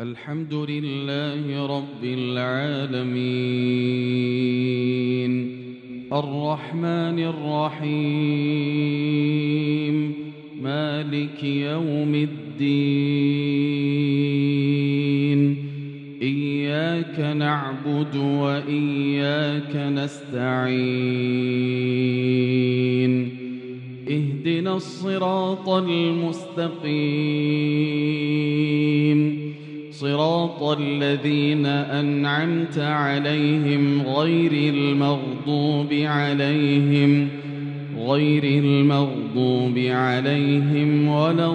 الحمد لله رب العالمين الرحمن الرحيم مالك يوم الدين إياك نعبد وإياك نستعين اهدنا الصراط المستقيم صراط الذين أنعمت عليهم غير المغضوب عليهم ولا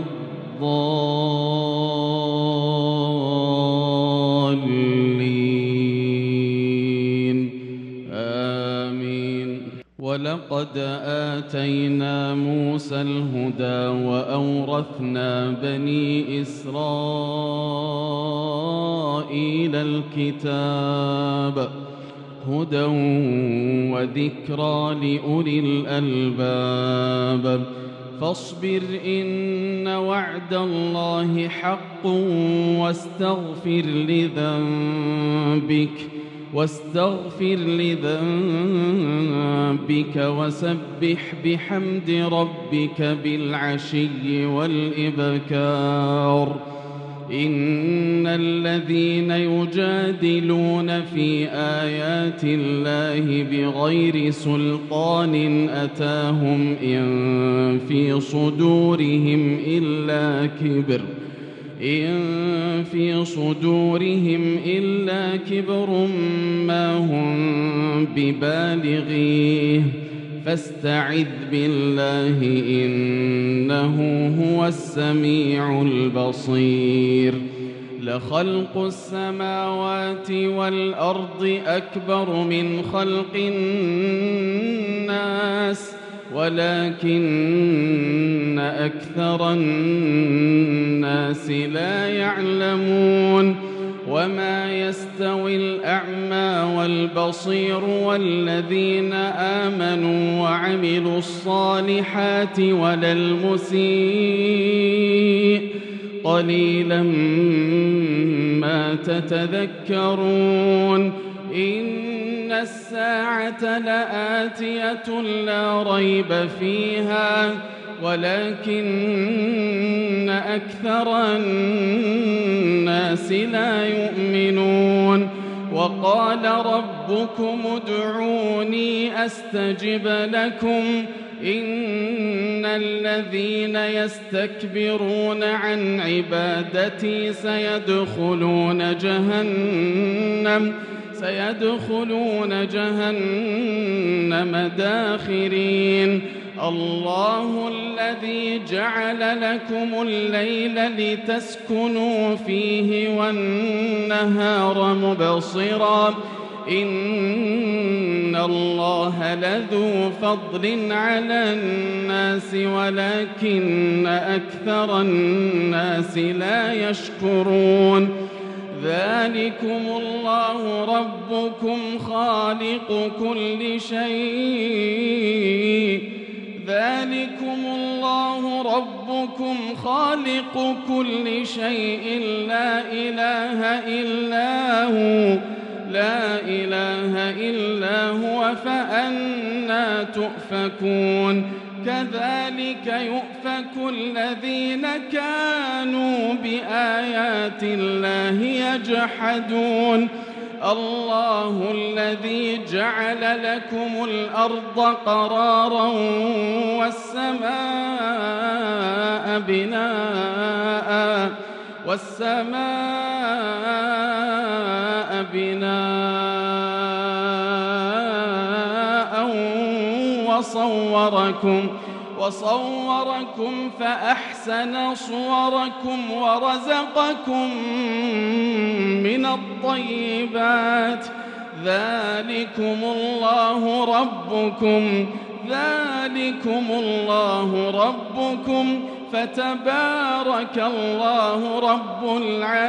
الضالين آمين. ولقد آتينا موسى الهدى وأورثنا بني إسرائيل الكتاب هدى وذكرى لأولي الألباب فاصبر إن وعد الله حق واستغفر لذنبك وسبح بحمد ربك بالعشي والإبكار إن الذين يجادلون في آيات الله بغير سلطان أتاهم إن في صدورهم إلا كبر ما هم ببالغيه فاستعذ بالله إنه هو السميع البصير. لخلق السماوات والأرض أكبر من خلق الناس ولكن أكثر الناس لا يعلمون. وما يستوي الأعمى والبصير والذين آمنوا وعملوا الصالحات ولا المسيء قليلا ما تتذكرون. إن الساعة لآتية لا ريب فيها ولكن أكثر الناس لا يؤمنون. وقال ربكم ادعوني أستجب لكم إن الذين يستكبرون عن عبادتي سيدخلون جهنم داخرين. الله الذي جعل لكم الليل لتسكنوا فيه والنهار مبصرا إن الله لذو فضل على الناس ولكن أكثر الناس لا يشكرون. ذلكم الله ربكم خالق كل شيء لا إله إلا هو فأنى تؤفكون. كذلك يؤفك الذين كانوا بآيات الله يجحدون. الله الذي جعل لكم الأرض قرارا والسماء بناء وصوركم فأحسن صوركم ورزقكم من الطيبات. ذلكم الله ربكم فتبارك الله رب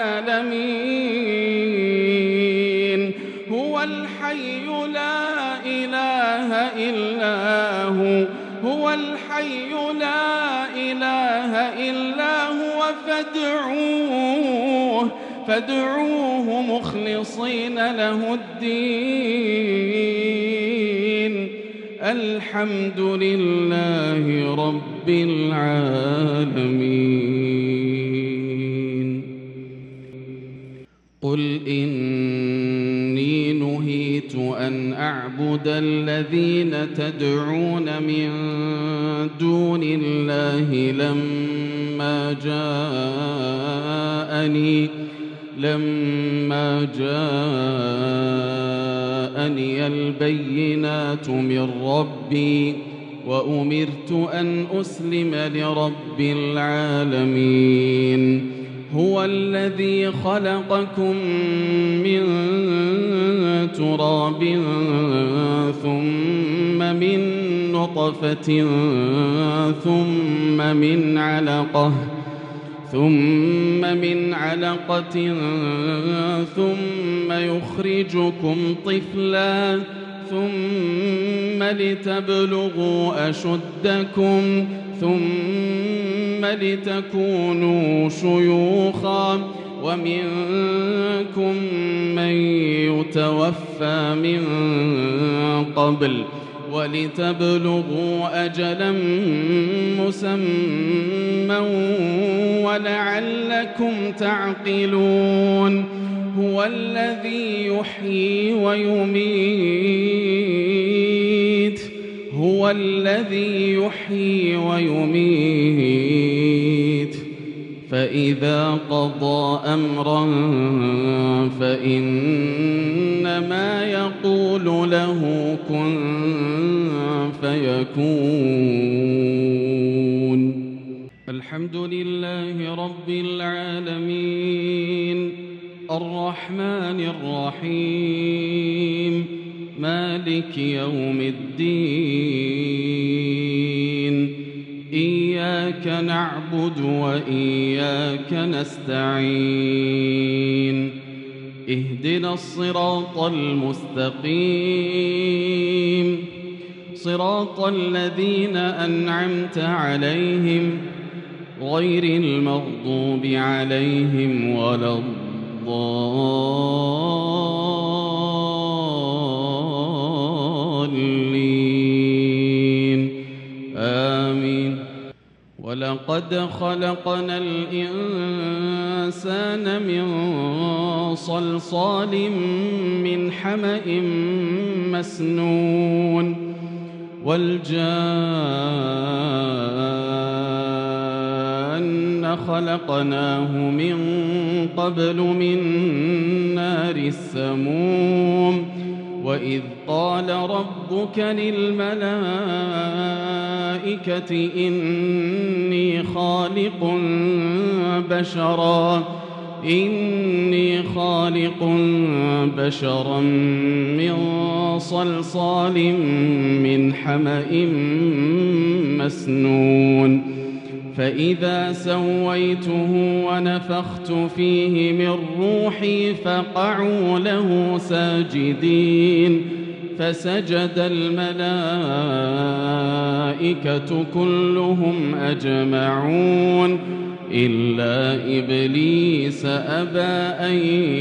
العالمين. هو الحي لا إله إلا هو فادعوه مخلصين له الدين الحمد لله رب العالمين. قل إني نهيت أن أعبد الذين تدعون من دون الله لما جاءني البينات من ربي وأمرت أن أسلم لرب العالمين. هو الذي خلقكم من تراب ثم من نطفة ثم من علقة ثم يخرجكم طفلا ثم لتبلغوا أشدكم ثم لتكونوا شيوخا ومنكم من يتوفى من قبل ولتبلغوا أجلا مسمى ولعلكم تعقلون. هو الذي يحيي ويميت فإذا قضى أمرا فإنما يقول له كن فيكون. الحمد لله رب العالمين الرحمن الرحيم مالك يوم الدين. إياك نعبد وإياك نستعين. اهدنا الصراط المستقيم صراط الذين أنعمت عليهم غير المغضوب عليهم ولا الضالين آمين. ولقد خلقنا الإنسان من صلصال من حمأ مسنون والجان خلقناه من قبل من نار السموم. وإذ قال ربك للملائكة إني خالق بشرا من صلصال من حمأ مسنون. فإذا سويته ونفخت فيه من روحي فقعوا له ساجدين. فسجد الملائكة كلهم أجمعون إلا إبليس أبى أن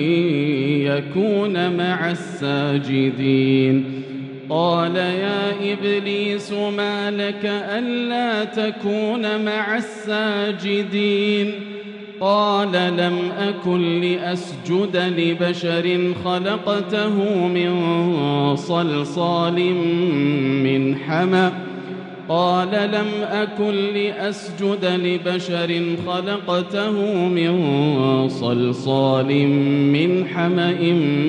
يكون مع الساجدين. قال يا إبليس ما لك ألا تكون مع الساجدين؟ قال لم أكن لأسجد لبشر خلقته من صلصال من حمأ قال لم أكن لأسجد لبشر خلقته من صلصال من حمأ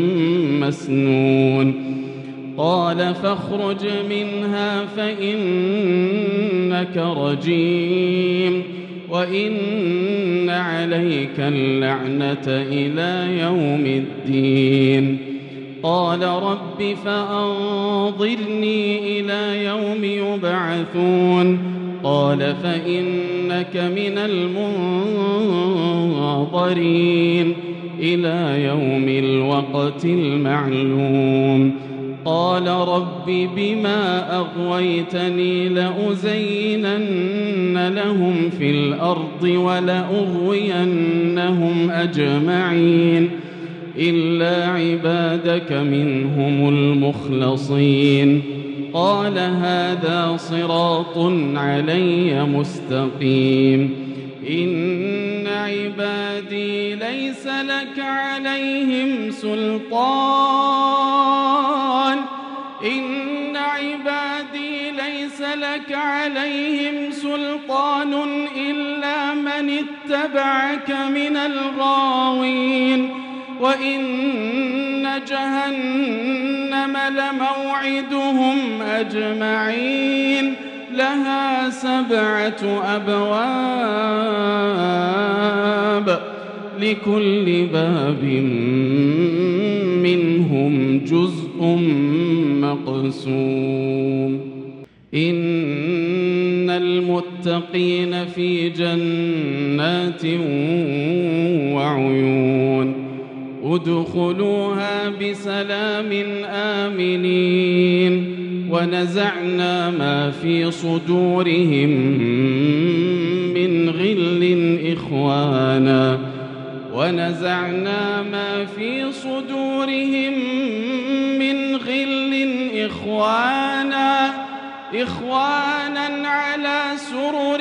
مسنون. قال فاخرج منها فإنك رجيم وإن عليك اللعنة إلى يوم الدين. قال رب فأنظرني إلى يوم يبعثون. قال فإنك من المنظرين إلى يوم الوقت المعلوم. قال رب بما أغويتني لأزينن لهم في الأرض ولأغوينهم أجمعين إلا عبادك منهم المخلصين قال هذا صراط علي مستقيم إن عبادي ليس لك عليهم سلطان إلا من اتبعك من الغاوين وإن جهنم لموعدهم أجمعين لها 7 أبواب لكل باب منهم جزء مقسوم إن المتقين في جنات وعيون ادخلوها بسلام آمنين ونزعنا ما في صدورهم من غل إخوانا على سرر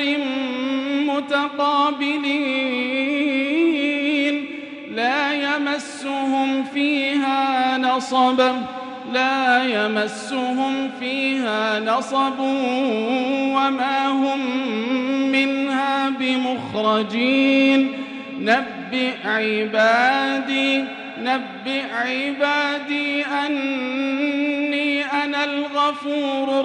متقابلين لا يمسهم فيها نصب وما هم منها بمخرجين نبئ عبادي أني أنا الغفور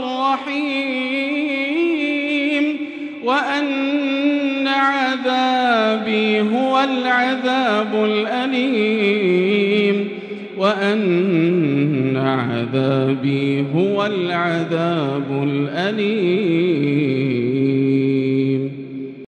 الرحيم وأن عذابي هو العذاب الأليم